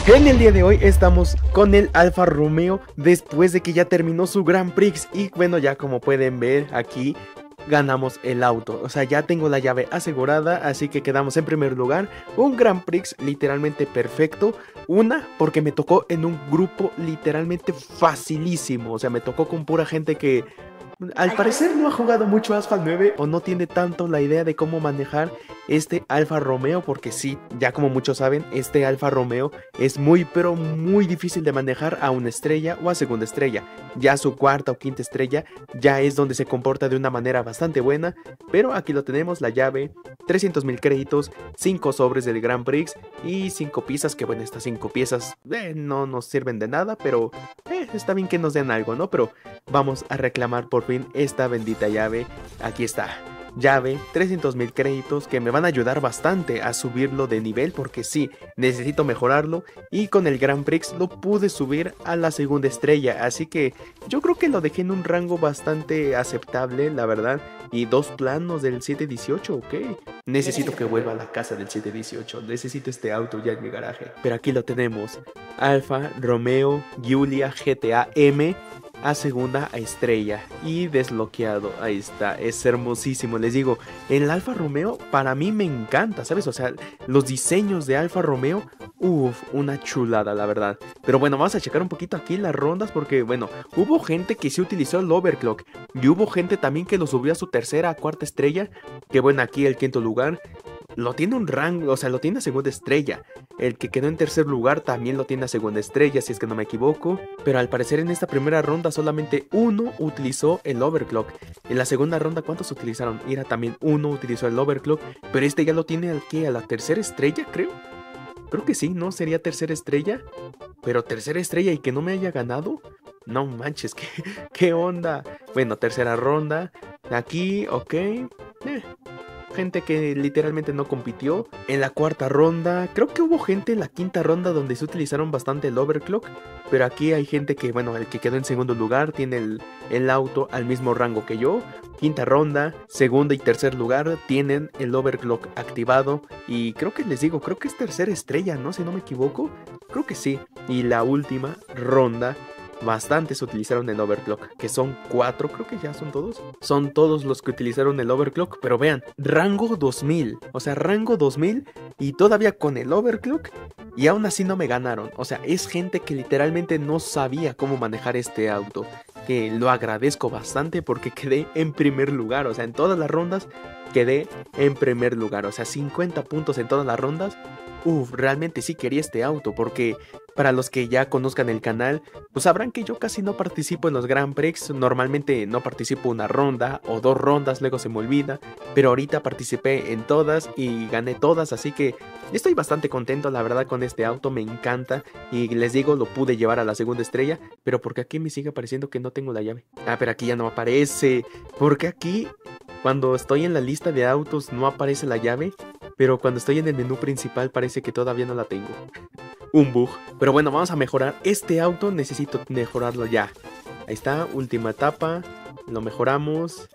En el día de hoy estamos con el Alfa Romeo después de que ya terminó su Grand Prix. Y bueno, ya como pueden ver aquí ganamos el auto. O sea, ya tengo la llave asegurada, así que quedamos en primer lugar. Un Grand Prix literalmente perfecto. Una, porque me tocó en un grupo literalmente facilísimo. O sea, me tocó con pura gente que al parecer no ha jugado mucho Asphalt 9 o no tiene tanto la idea de cómo manejar este Alfa Romeo, porque sí, ya como muchos saben, este Alfa Romeo es muy pero muy difícil de manejar a una estrella o a segunda estrella. Ya su cuarta o quinta estrella ya es donde se comporta de una manera bastante buena, pero aquí lo tenemos, la llave, 300,000 créditos, 5 sobres del Grand Prix y 5 piezas, que bueno, estas 5 piezas no nos sirven de nada, pero está bien que nos den algo, ¿no? Pero vamos a reclamar por fin esta bendita llave. Aquí está, llave, 300,000 créditos que me van a ayudar bastante a subirlo de nivel, porque sí, necesito mejorarlo, y con el Grand Prix lo pude subir a la segunda estrella, así que yo creo que lo dejé en un rango bastante aceptable, la verdad. Y 2 planos del 718, ok. Necesito que vuelva a la casa del 718, necesito este auto ya en mi garaje. Pero aquí lo tenemos, Alfa Romeo Giulia GTA M a segunda estrella y desbloqueado. Ahí está, es hermosísimo. Les digo, el Alfa Romeo para mí me encanta, ¿sabes? O sea, los diseños de Alfa Romeo, uff, una chulada, la verdad. Pero bueno, vamos a checar un poquito aquí las rondas, porque bueno, hubo gente que sí utilizó el overclock y hubo gente también que lo subió a su tercera, cuarta estrella. Que bueno, aquí el quinto lugar lo tiene un rango, o sea, lo tiene a segunda estrella. El que quedó en tercer lugar también lo tiene a segunda estrella, si es que no me equivoco. Pero al parecer en esta primera ronda solamente uno utilizó el overclock. En la segunda ronda, ¿cuántos utilizaron? Era también uno utilizó el overclock. Pero este ya lo tiene al que, a la tercera estrella, creo. Creo que sí, ¿no? Sería tercera estrella. Pero tercera estrella y que no me haya ganado. No manches, ¿qué onda? Bueno, tercera ronda. Aquí, ok. Gente que literalmente no compitió. En la cuarta ronda, creo que hubo gente en la quinta ronda donde se utilizaron bastante el overclock. Pero aquí hay gente que, bueno, el que quedó en segundo lugar tiene el auto al mismo rango que yo. Quinta ronda, segunda y tercer lugar tienen el overclock activado. Y creo que les digo, creo que es tercera estrella, ¿no? Si no me equivoco. Creo que sí. Y la última ronda, bastantes utilizaron el overclock, que son 4, creo que ya son todos. Son todos los que utilizaron el overclock, pero vean, rango 2000, o sea, rango 2000 y todavía con el overclock y aún así no me ganaron. O sea, es gente que literalmente no sabía cómo manejar este auto, que lo agradezco bastante porque quedé en primer lugar. O sea, en todas las rondas quedé en primer lugar, o sea, 50 puntos en todas las rondas. Realmente sí quería este auto, porque para los que ya conozcan el canal, pues sabrán que yo casi no participo en los Grand Prix. Normalmente no participo una ronda o 2 rondas, luego se me olvida. Pero ahorita participé en todas y gané todas, así que estoy bastante contento, la verdad, con este auto. Me encanta y les digo, lo pude llevar a la segunda estrella. Pero porque aquí me sigue apareciendo que no tengo la llave. Pero aquí ya no aparece. Porque aquí, cuando estoy en la lista de autos, no aparece la llave. Pero cuando estoy en el menú principal parece que todavía no la tengo. Un bug. Pero bueno, vamos a mejorar este auto. Necesito mejorarlo ya. Ahí está, última etapa. Lo mejoramos.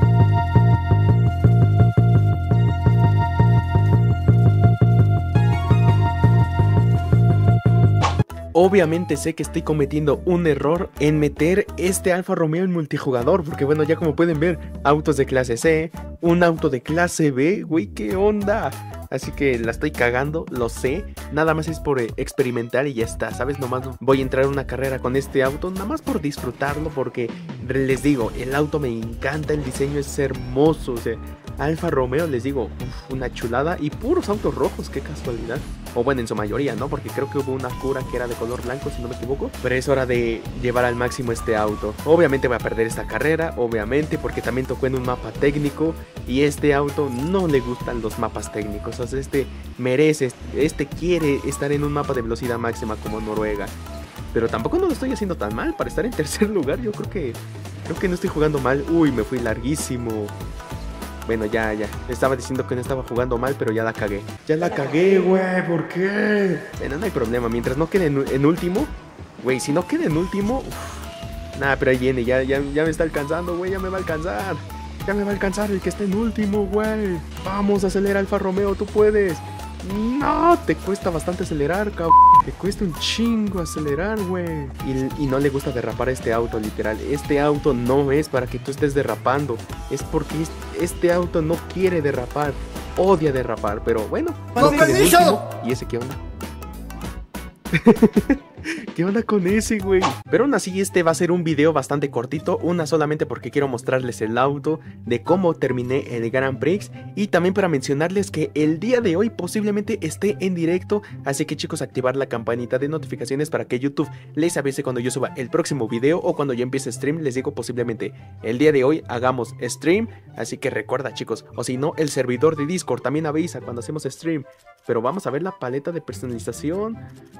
Obviamente sé que estoy cometiendo un error en meter este Alfa Romeo en multijugador, porque bueno, ya como pueden ver, autos de clase C, un auto de clase B, güey, ¿qué onda? Así que la estoy cagando, lo sé, nada más es por experimentar y ya está, ¿sabes? Nomás voy a entrar a una carrera con este auto, nada más por disfrutarlo, porque les digo, el auto me encanta, el diseño es hermoso, o sea, Alfa Romeo, les digo, una chulada y puros autos rojos, qué casualidad. O bueno, en su mayoría, ¿no? Porque creo que hubo una cura que era de color blanco, si no me equivoco. Pero es hora de llevar al máximo este auto. Obviamente voy a perder esta carrera, obviamente, porque también tocó en un mapa técnico. Y este auto no le gustan los mapas técnicos. O sea, este merece, este quiere estar en un mapa de velocidad máxima como Noruega. Pero tampoco no lo estoy haciendo tan mal para estar en tercer lugar. Yo creo que no estoy jugando mal. Uy, me fui larguísimo. Bueno, ya. Estaba diciendo que no estaba jugando mal, pero ya la cagué. Ya la cagué, güey. ¿Por qué? Bueno, no hay problema. Mientras no quede en último. Güey, si no queda en último. Nada, pero ahí viene. Ya me está alcanzando, güey. Ya me va a alcanzar. Ya me va a alcanzar el que está en último, güey. Vamos, acelera, Alfa Romeo. Tú puedes. No, te cuesta bastante acelerar, cabrón. Le cuesta un chingo acelerar, güey. Y no le gusta derrapar a este auto, literal. Este auto no es para que tú estés derrapando. Es porque este auto no quiere derrapar. Odia derrapar, pero bueno. ¡Con permiso! ¿Y ese qué onda? ¿Qué onda con ese, güey? Pero aún así este va a ser un video bastante cortito. Una solamente porque quiero mostrarles el auto, de cómo terminé el Grand Prix, y también para mencionarles que el día de hoy posiblemente esté en directo. Así que chicos, activar la campanita de notificaciones para que YouTube les avise cuando yo suba el próximo video o cuando ya empiece stream. Les digo, posiblemente el día de hoy hagamos stream. Así que recuerda, chicos, o si no, el servidor de Discord también avisa cuando hacemos stream. Pero vamos a ver la paleta de personalización.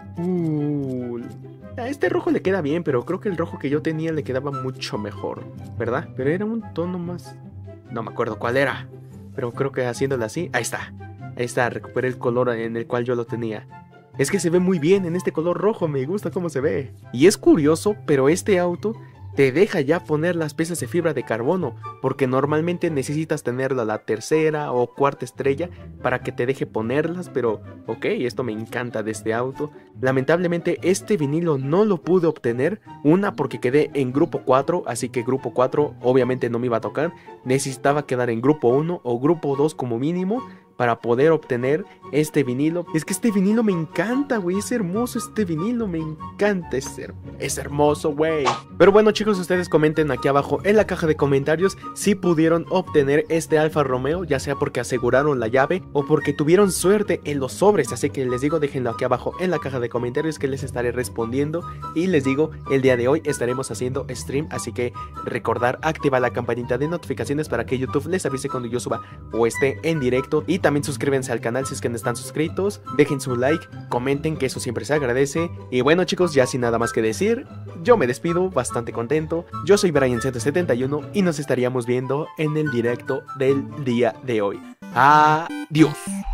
A este rojo le queda bien, pero creo que el rojo que yo tenía le quedaba mucho mejor, ¿verdad? Pero era un tono más... No me acuerdo cuál era, pero creo que haciéndolo así... Ahí está, recuperé el color en el cual yo lo tenía. Es que se ve muy bien en este color rojo, me gusta cómo se ve. Y es curioso, pero este auto te deja ya poner las piezas de fibra de carbono, porque normalmente necesitas tenerla la tercera o cuarta estrella para que te deje ponerlas, pero ok, esto me encanta de este auto. Lamentablemente este vinilo no lo pude obtener, una porque quedé en grupo 4, así que grupo 4 obviamente no me iba a tocar, necesitaba quedar en grupo 1 o grupo 2 como mínimo para poder obtener este vinilo. Es que este vinilo me encanta, güey, es hermoso este vinilo, me encanta, es hermoso, güey. Pero bueno, chicos, ustedes comenten aquí abajo en la caja de comentarios si pudieron obtener este Alfa Romeo, ya sea porque aseguraron la llave o porque tuvieron suerte en los sobres. Así que les digo, déjenlo aquí abajo en la caja de comentarios que les estaré respondiendo. Y les digo, el día de hoy estaremos haciendo stream, así que recordar activar la campanita de notificaciones para que YouTube les avise cuando yo suba o esté en directo. Y también suscríbanse al canal si es que no están suscritos, dejen su like, comenten, que eso siempre se agradece. Y bueno, chicos, ya sin nada más que decir, yo me despido bastante contento. Yo soy Brian171 y nos estaríamos viendo en el directo del día de hoy. Adiós.